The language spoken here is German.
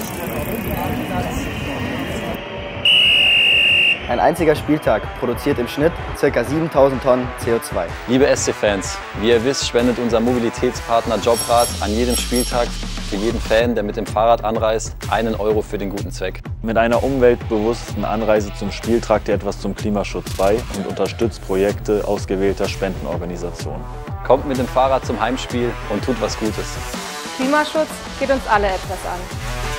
Ein einziger Spieltag produziert im Schnitt ca. 7000 Tonnen CO2. Liebe SC-Fans, wie ihr wisst, spendet unser Mobilitätspartner Jobrad an jedem Spieltag für jeden Fan, der mit dem Fahrrad anreist, 1 Euro für den guten Zweck. Mit einer umweltbewussten Anreise zum Spiel tragt ihr etwas zum Klimaschutz bei und unterstützt Projekte ausgewählter Spendenorganisationen. Kommt mit dem Fahrrad zum Heimspiel und tut was Gutes. Klimaschutz geht uns alle etwas an.